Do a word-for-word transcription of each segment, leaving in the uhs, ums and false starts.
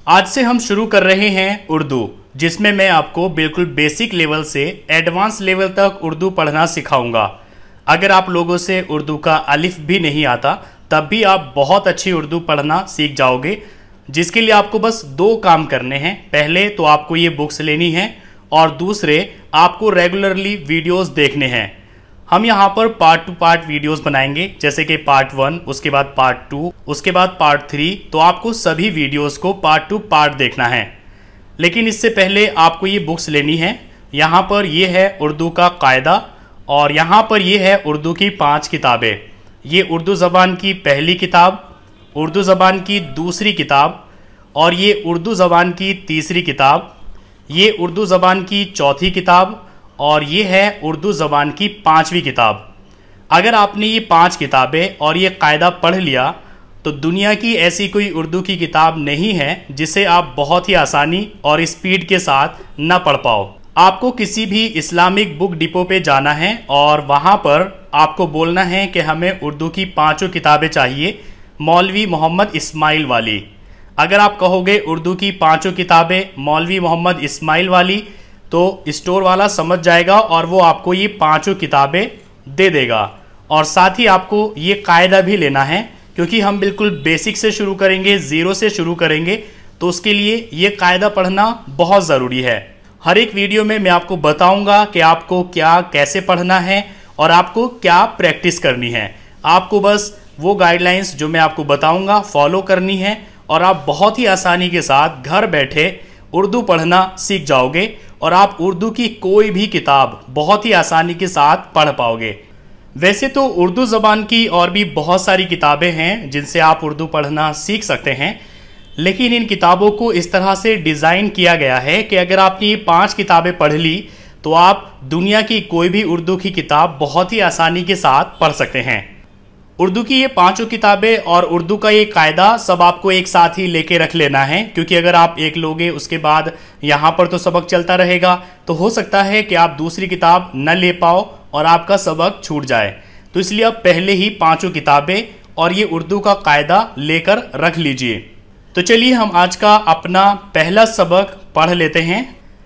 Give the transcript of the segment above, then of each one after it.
आज से हम शुरू कर रहे हैं उर्दू, जिसमें मैं आपको बिल्कुल बेसिक लेवल से एडवांस लेवल तक उर्दू पढ़ना सिखाऊंगा। अगर आप लोगों से उर्दू का अलिफ भी नहीं आता तब भी आप बहुत अच्छी उर्दू पढ़ना सीख जाओगे, जिसके लिए आपको बस दो काम करने हैं। पहले तो आपको ये बुक्स लेनी है और दूसरे आपको रेगुलरली वीडियोस देखने हैं। हम यहाँ पर पार्ट टू पार्ट वीडियोस बनाएंगे, जैसे कि पार्ट वन, उसके बाद पार्ट टू, उसके बाद पार्ट थ्री। तो आपको सभी वीडियोस को पार्ट टू पार्ट देखना है। लेकिन इससे पहले आपको ये बुक्स लेनी है। यहाँ पर ये है उर्दू का कायदा और यहाँ पर ये है उर्दू की पांच किताबें। ये उर्दू ज़बान की पहली किताब, उर्दू ज़बान की दूसरी किताब और ये उर्दू ज़बान की तीसरी किताब, ये उर्दू ज़बान की चौथी किताब और ये है उर्दू ज़बान की पांचवी किताब। अगर आपने ये पांच किताबें और ये कायदा पढ़ लिया तो दुनिया की ऐसी कोई उर्दू की किताब नहीं है जिसे आप बहुत ही आसानी और स्पीड के साथ न पढ़ पाओ। आपको किसी भी इस्लामिक बुक डिपो पे जाना है और वहाँ पर आपको बोलना है कि हमें उर्दू की पांचों किताबें चाहिए, मौलवी मोहम्मद इस्माइल वाली। अगर आप कहोगे उर्दू की पांचों किताबें मौलवी मोहम्मद इस्माइल वाली, तो स्टोर वाला समझ जाएगा और वो आपको ये पांचों किताबें दे देगा। और साथ ही आपको ये कायदा भी लेना है, क्योंकि हम बिल्कुल बेसिक से शुरू करेंगे, ज़ीरो से शुरू करेंगे, तो उसके लिए ये कायदा पढ़ना बहुत ज़रूरी है। हर एक वीडियो में मैं आपको बताऊंगा कि आपको क्या कैसे पढ़ना है और आपको क्या प्रैक्टिस करनी है। आपको बस वो गाइडलाइंस जो मैं आपको बताऊंगा फॉलो करनी है और आप बहुत ही आसानी के साथ घर बैठे उर्दू पढ़ना सीख जाओगे और आप उर्दू की कोई भी किताब बहुत ही आसानी के साथ पढ़ पाओगे। वैसे तो उर्दू ज़बान की और भी बहुत सारी किताबें हैं जिनसे आप उर्दू पढ़ना सीख सकते हैं, लेकिन इन किताबों को इस तरह से डिज़ाइन किया गया है कि अगर आपने ये पांच किताबें पढ़ ली तो आप दुनिया की कोई भी उर्दू की किताब बहुत ही आसानी के साथ पढ़ सकते हैं। उर्दू की ये पांचों किताबें और उर्दू का ये कायदा सब आपको एक साथ ही लेके रख लेना है, क्योंकि अगर आप एक लोगे उसके बाद यहाँ पर तो सबक चलता रहेगा, तो हो सकता है कि आप दूसरी किताब न ले पाओ और आपका सबक छूट जाए। तो इसलिए आप पहले ही पांचों किताबें और ये उर्दू का कायदा लेकर रख लीजिए। तो चलिए हम आज का अपना पहला सबक पढ़ लेते हैं।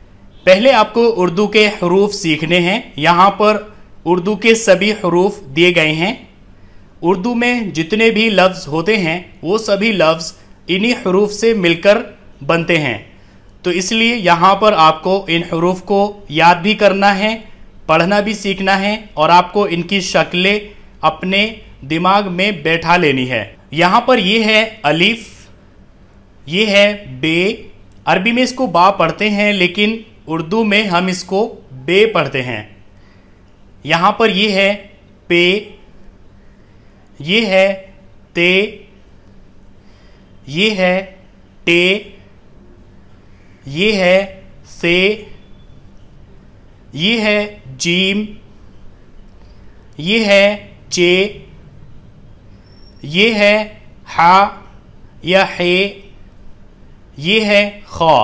पहले आपको उर्दू के हरूफ सीखने हैं। यहाँ पर उर्दू के सभी हरूफ दिए गए हैं। उर्दू में जितने भी लफ्ज़ होते हैं वो सभी लफ्ज़ इन्हीं हरूफ से मिलकर बनते हैं। तो इसलिए यहाँ पर आपको इन हरूफ को याद भी करना है, पढ़ना भी सीखना है और आपको इनकी शक्लें अपने दिमाग में बैठा लेनी है। यहाँ पर ये है अलिफ, ये है बे। अरबी में इसको बा पढ़ते हैं, लेकिन उर्दू में हम इसको बे पढ़ते हैं। यहाँ पर ये है पे, ये है ते, ये है टे, ये है से, ये है जीम, ये है चे, ये है हा या हे, ये है खा,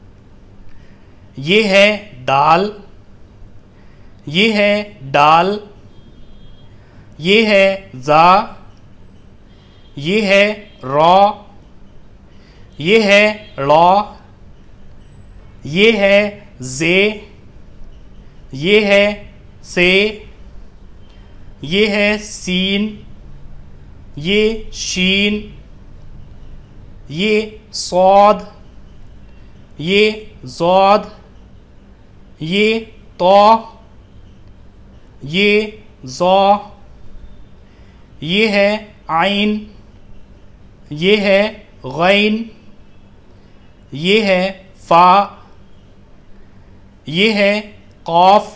ये है दाल, ये है डाल, ये है जा, ये है रॉ, ये है लॉ, ये है जे, ये है से, ये है सीन, ये शीन, ये सौद, ये जौद, ये तौ, ये जौ, ये है आइन, ये है गैन, ये है फा, ये है कौफ,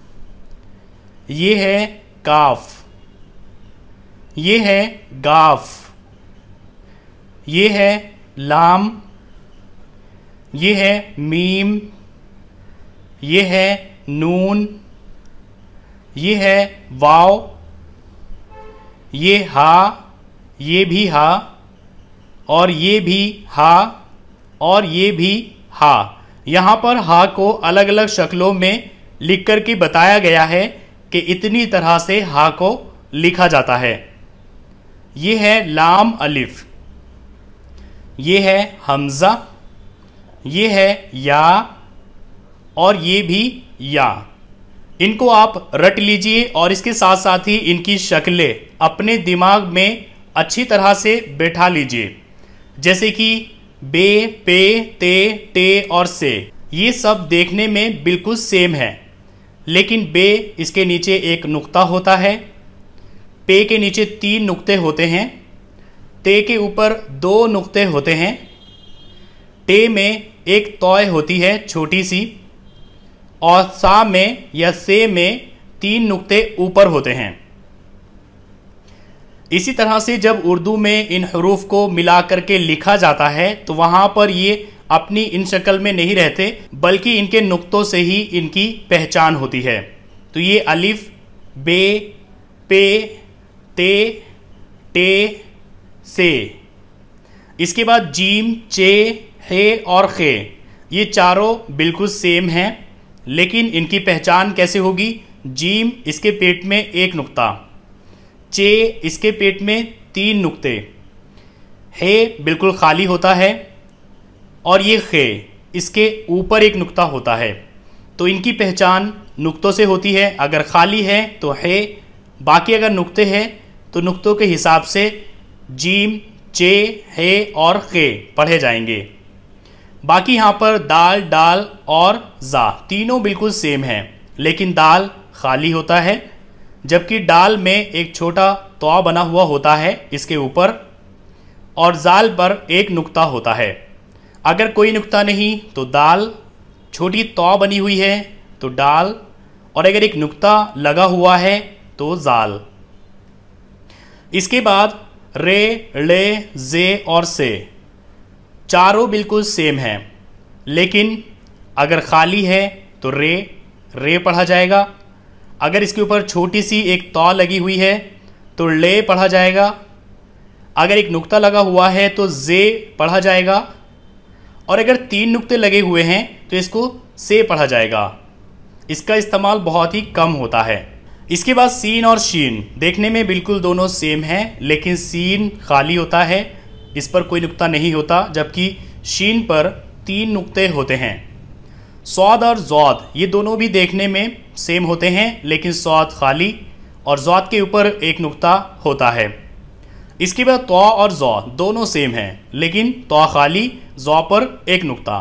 ये है काफ, ये है गाफ, ये है लाम, ये है मीम, ये है नून, ये है वाव, ये हा, ये भी हा और ये भी हा और ये भी हा। यहाँ पर हा को अलग अलग शक्लों में लिख कर के बताया गया है कि इतनी तरह से हा को लिखा जाता है। ये है लाम अलिफ, ये है हमज़ा, ये है या और ये भी या। इनको आप रट लीजिए और इसके साथ साथ ही इनकी शक्लें अपने दिमाग में अच्छी तरह से बैठा लीजिए। जैसे कि बे, पे, ते, टे और से, ये सब देखने में बिल्कुल सेम है, लेकिन बे इसके नीचे एक नुक्ता होता है, पे के नीचे तीन नुक्ते होते हैं, ते के ऊपर दो नुक्ते होते हैं, टे में एक तौय होती है छोटी सी, और सा में या से में तीन नुक्ते ऊपर होते हैं। इसी तरह से जब उर्दू में इन हरूफ को मिला करके लिखा जाता है तो वहाँ पर ये अपनी इन शक्ल में नहीं रहते, बल्कि इनके नुक्तों से ही इनकी पहचान होती है। तो ये अलिफ, बे, पे, ते, टे, से। इसके बाद जीम, चे, हे और खे, ये चारों बिल्कुल सेम हैं, लेकिन इनकी पहचान कैसे होगी? जीम इसके पेट में एक नुक्ता, चे इसके पेट में तीन नुक्ते, हे बिल्कुल खाली होता है, और ये खे इसके ऊपर एक नुक्ता होता है। तो इनकी पहचान नुक्तों से होती है। अगर खाली है तो हे, बाकी अगर नुक्ते हैं तो नुक्तों के हिसाब से जीम, चे, हे और खे पढ़े जाएंगे। बाकी यहाँ पर दाल, डाल और जा तीनों बिल्कुल सेम हैं, लेकिन दाल खाली होता है, जबकि डाल में एक छोटा तौ बना हुआ होता है इसके ऊपर, और जाल पर एक नुक्ता होता है। अगर कोई नुक्ता नहीं तो दाल, छोटी तौ बनी हुई है तो डाल, और अगर एक नुक्ता लगा हुआ है तो जाल। इसके बाद रे, ले, जे और से, चारों बिल्कुल सेम हैं, लेकिन अगर खाली है तो रे, रे पढ़ा जाएगा। अगर इसके ऊपर छोटी सी एक तौ लगी हुई है तो ले पढ़ा जाएगा। अगर एक नुक्ता लगा हुआ है तो जे पढ़ा जाएगा, और अगर तीन नुक्ते लगे हुए हैं तो इसको से पढ़ा जाएगा। इसका इस्तेमाल बहुत ही कम होता है। इसके बाद सीन और शीन, देखने में बिल्कुल दोनों सेम हैं, लेकिन सीन खाली होता है, इस पर कोई नुक्ता नहीं होता, जबकि शीन पर तीन नुक्ते होते हैं। सौद और जौद, ये दोनों भी देखने में सेम होते हैं, लेकिन सौद खाली और जौद के ऊपर एक नुक्ता होता है। इसके बाद तौ और जौ दोनों सेम हैं, लेकिन तौ खाली, जौ पर एक नुक्ता।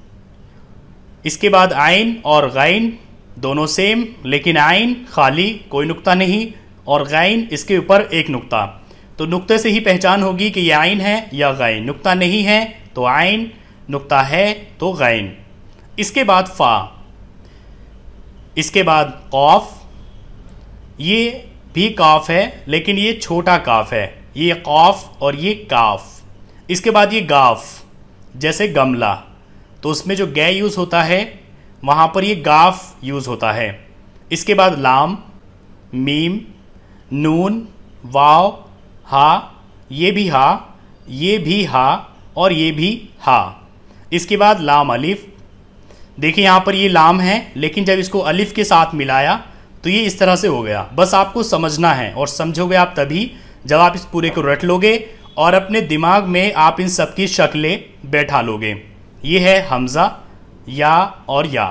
इसके बाद आइन और गाइन, दोनों सेम, लेकिन आइन खाली, कोई नुक्ता नहीं, और गाइन इसके ऊपर एक नुक्ता। तो नुक्ते से ही पहचान होगी कि ये आइन है या गाइन। नुक्ता नहीं है तो आइन, नुक्ता है तो गाइन। इसके बाद फा, इसके बाद कौफ, ये भी काफ है, लेकिन ये छोटा काफ है, ये कौफ और ये काफ। इसके बाद ये गाफ, जैसे गमला, तो उसमें जो गे यूज़ होता है वहाँ पर ये गाफ यूज़ होता है। इसके बाद लाम, मीम, नून, वाव, हा, ये भी हा, ये भी हा और ये भी हा। इसके बाद लाम अलिफ, देखिए यहाँ पर ये लाम है, लेकिन जब इसको अलिफ के साथ मिलाया तो ये इस तरह से हो गया। बस आपको समझना है, और समझोगे आप तभी जब आप इस पूरे को रट लोगे और अपने दिमाग में आप इन सब की शक्लें बैठा लोगे। ये है हमज़ा, या और या।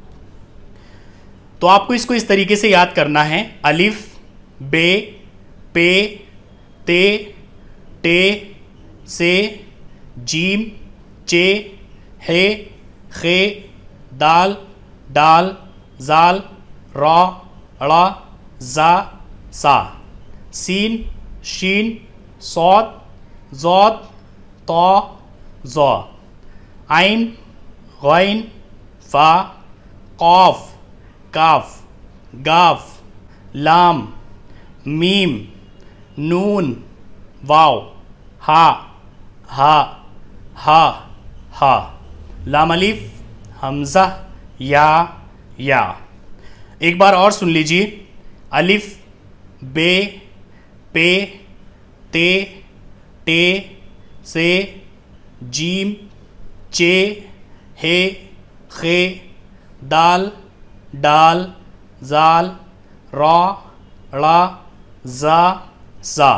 तो आपको इसको इस तरीके से याद करना है। अलिफ, बे, पे, ते, टे, से, जीम, चे, हे, खे, दाल, डाल, जाल, रॉ, अड़ा, जा, सा, सीन, शीन, सौद, जौद, तौ, जौ, आइन, गैन, फा, कौफ, काफ, गाफ, लाम, मीम, नून, वाव, हा, हा, हा, हा, लाम अलिफ, हमज़ा, या, या। एक बार और सुन लीजिए। अलिफ, बे, पे, ते, टे, से, जीम, चे, हे, खे, दाल, डाल, जाल, रॉ, ड़ा, जा, सा,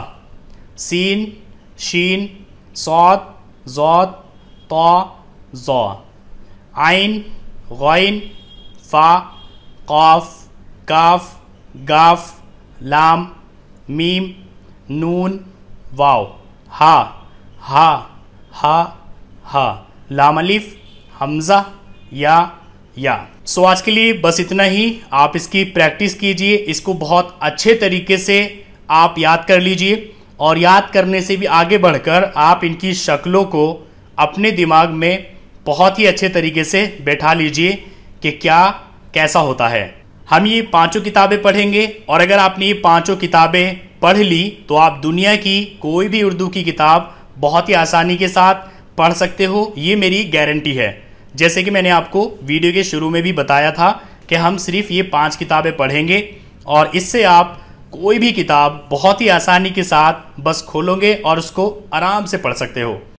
सीन, शीन, सौद, जौद, तौ, जौ, आइन, गौइन, फा, कौफ, काफ, गाफ, लाम, मीम, नून, वाव, हा, हा, हा, हा, लाम अलिफ, हमजा, या, या। सो आज के लिए बस इतना ही। आप इसकी प्रैक्टिस कीजिए, इसको बहुत अच्छे तरीके से आप याद कर लीजिए और याद करने से भी आगे बढ़कर आप इनकी शक्लों को अपने दिमाग में बहुत ही अच्छे तरीके से बैठा लीजिए कि क्या कैसा होता है। हम ये पांचों किताबें पढ़ेंगे और अगर आपने ये पांचों किताबें पढ़ ली तो आप दुनिया की कोई भी उर्दू की किताब बहुत ही आसानी के साथ पढ़ सकते हो, ये मेरी गारंटी है। जैसे कि मैंने आपको वीडियो के शुरू में भी बताया था कि हम सिर्फ ये पांच किताबें पढ़ेंगे और इससे आप कोई भी किताब बहुत ही आसानी के साथ बस खोलोगे और उसको आराम से पढ़ सकते हो।